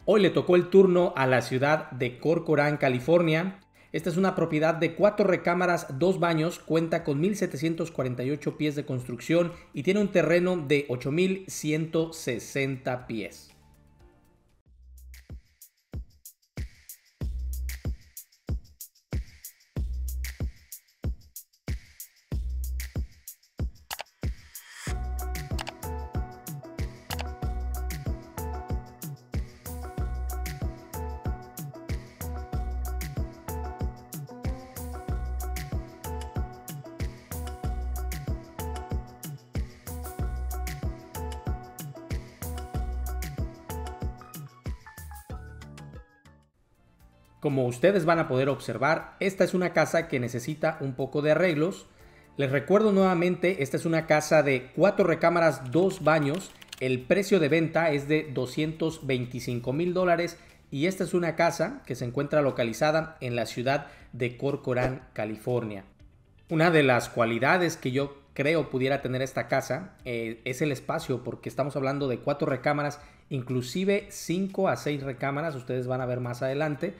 Hoy le tocó el turno a la ciudad de Corcoran, California. Esta es una propiedad de 4 recámaras, 2 baños, cuenta con 1,748 pies de construcción y tiene un terreno de 8,160 pies. Como ustedes van a poder observar, esta es una casa que necesita un poco de arreglos. Les recuerdo nuevamente, esta es una casa de 4 recámaras, 2 baños. El precio de venta es de $225,000 y esta es una casa que se encuentra localizada en la ciudad de Corcoran, California. Una de las cualidades que yo creo pudiera tener esta casa es el espacio, porque estamos hablando de 4 recámaras, inclusive 5 a 6 recámaras, ustedes van a ver más adelante.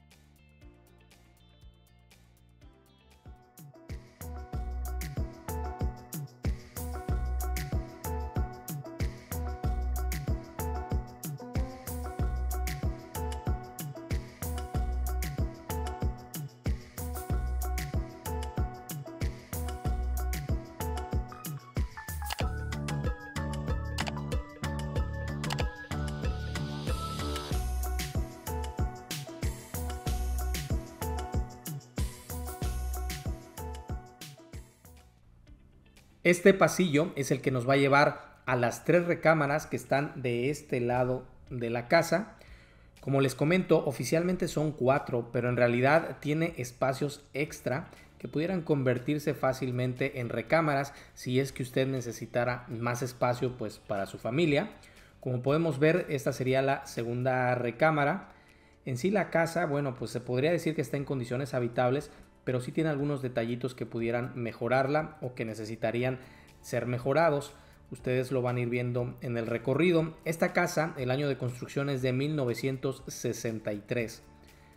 Este pasillo es el que nos va a llevar a las 3 recámaras que están de este lado de la casa. Como les comento, oficialmente son 4, pero en realidad tiene espacios extra que pudieran convertirse fácilmente en recámaras si es que usted necesitara más espacio pues para su familia. Como podemos ver, esta sería la segunda recámara. En sí la casa, bueno, pues se podría decir que está en condiciones habitables, pero sí tiene algunos detallitos que pudieran mejorarla o que necesitarían ser mejorados. Ustedes lo van a ir viendo en el recorrido. Esta casa, el año de construcción es de 1963.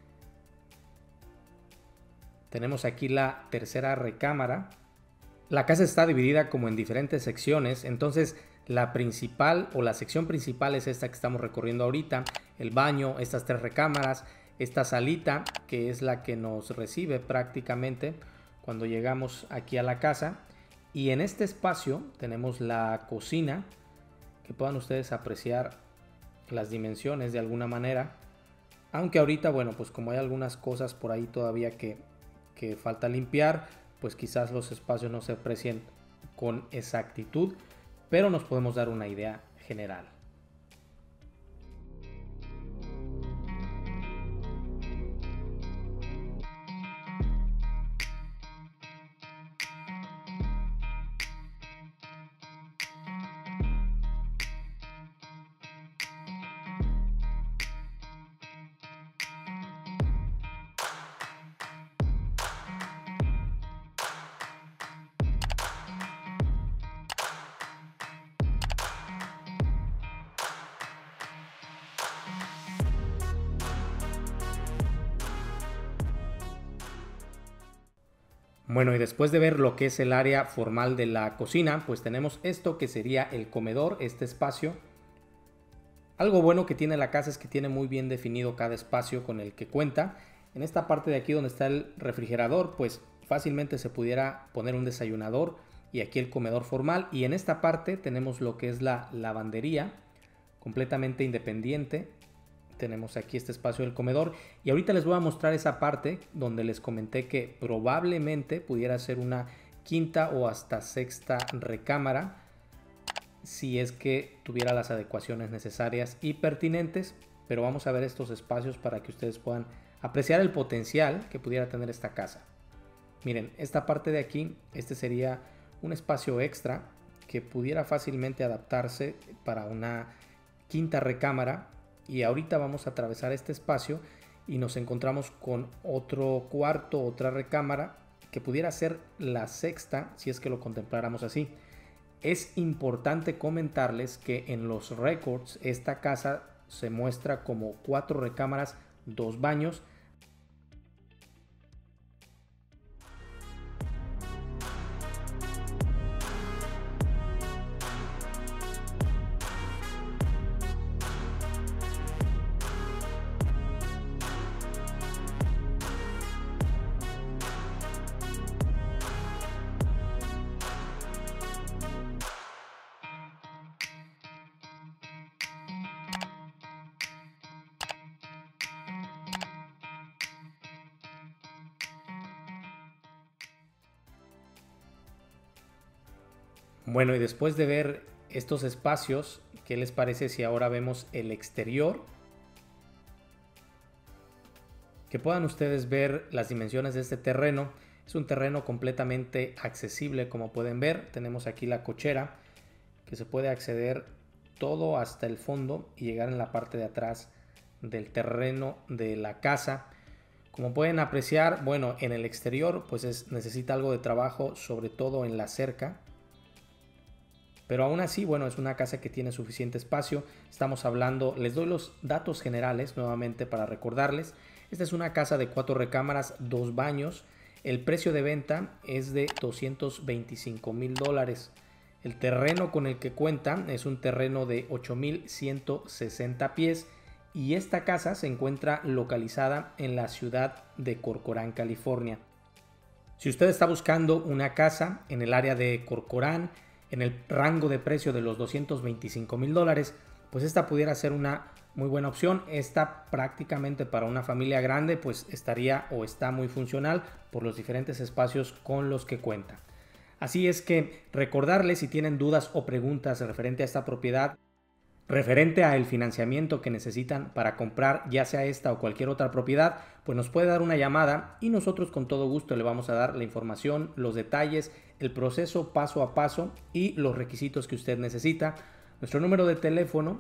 Tenemos aquí la tercera recámara. La casa está dividida como en diferentes secciones, entonces la principal o la sección principal es esta que estamos recorriendo ahorita, el baño, estas 3 recámaras, esta salita que es la que nos recibe prácticamente cuando llegamos aquí a la casa, y en este espacio tenemos la cocina, que puedan ustedes apreciar las dimensiones de alguna manera, aunque ahorita, bueno, pues como hay algunas cosas por ahí todavía que falta limpiar, pues quizás los espacios no se aprecien con exactitud, pero nos podemos dar una idea general. Bueno, y después de ver lo que es el área formal de la cocina, pues tenemos esto que sería el comedor, este espacio. Algo bueno que tiene la casa es que tiene muy bien definido cada espacio con el que cuenta. En esta parte de aquí donde está el refrigerador, pues fácilmente se pudiera poner un desayunador, y aquí el comedor formal. Y en esta parte tenemos lo que es la lavandería, completamente independiente. Tenemos aquí este espacio del comedor y ahorita les voy a mostrar esa parte donde les comenté que probablemente pudiera ser una quinta o hasta sexta recámara si es que tuviera las adecuaciones necesarias y pertinentes, pero vamos a ver estos espacios para que ustedes puedan apreciar el potencial que pudiera tener esta casa. Miren, esta parte de aquí, este sería un espacio extra que pudiera fácilmente adaptarse para una quinta recámara. Y ahorita vamos a atravesar este espacio y nos encontramos con otro cuarto, otra recámara que pudiera ser la sexta si es que lo contempláramos así. Es importante comentarles que en los récords esta casa se muestra como 4 recámaras, 2 baños. Bueno, y después de ver estos espacios, ¿qué les parece si ahora vemos el exterior? Que puedan ustedes ver las dimensiones de este terreno. Es un terreno completamente accesible, como pueden ver. Tenemos aquí la cochera, que se puede acceder todo hasta el fondo y llegar en la parte de atrás del terreno de la casa. Como pueden apreciar, bueno, en el exterior pues necesita algo de trabajo, sobre todo en la cerca. Pero aún así, bueno, es una casa que tiene suficiente espacio. Estamos hablando, les doy los datos generales nuevamente para recordarles. Esta es una casa de 4 recámaras, 2 baños. El precio de venta es de $225,000. El terreno con el que cuenta es un terreno de 8,160 pies. Y esta casa se encuentra localizada en la ciudad de Corcoran, California. Si usted está buscando una casa en el área de Corcoran, en el rango de precio de los $225,000, pues esta pudiera ser una muy buena opción. Esta prácticamente para una familia grande pues estaría o está muy funcional por los diferentes espacios con los que cuenta. Así es que recordarles, si tienen dudas o preguntas referente a esta propiedad, referente al financiamiento que necesitan para comprar ya sea esta o cualquier otra propiedad, pues nos puede dar una llamada y nosotros con todo gusto le vamos a dar la información, los detalles, el proceso paso a paso y los requisitos que usted necesita. Nuestro número de teléfono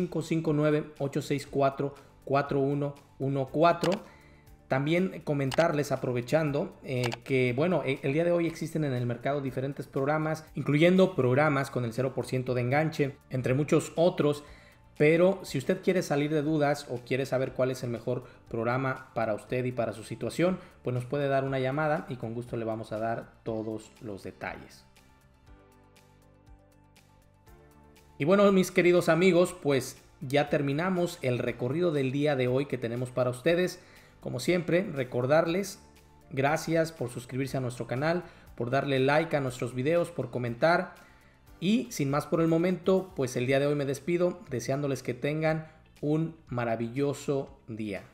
559-864-4114. También comentarles, aprovechando, que bueno, el día de hoy existen en el mercado diferentes programas, incluyendo programas con el 0% de enganche, entre muchos otros. Pero si usted quiere salir de dudas o quiere saber cuál es el mejor programa para usted y para su situación, pues nos puede dar una llamada y con gusto le vamos a dar todos los detalles. Y bueno, mis queridos amigos, pues ya terminamos el recorrido del día de hoy que tenemos para ustedes. Como siempre, recordarles, gracias por suscribirse a nuestro canal, por darle like a nuestros videos, por comentar. Y sin más por el momento, pues el día de hoy me despido deseándoles que tengan un maravilloso día.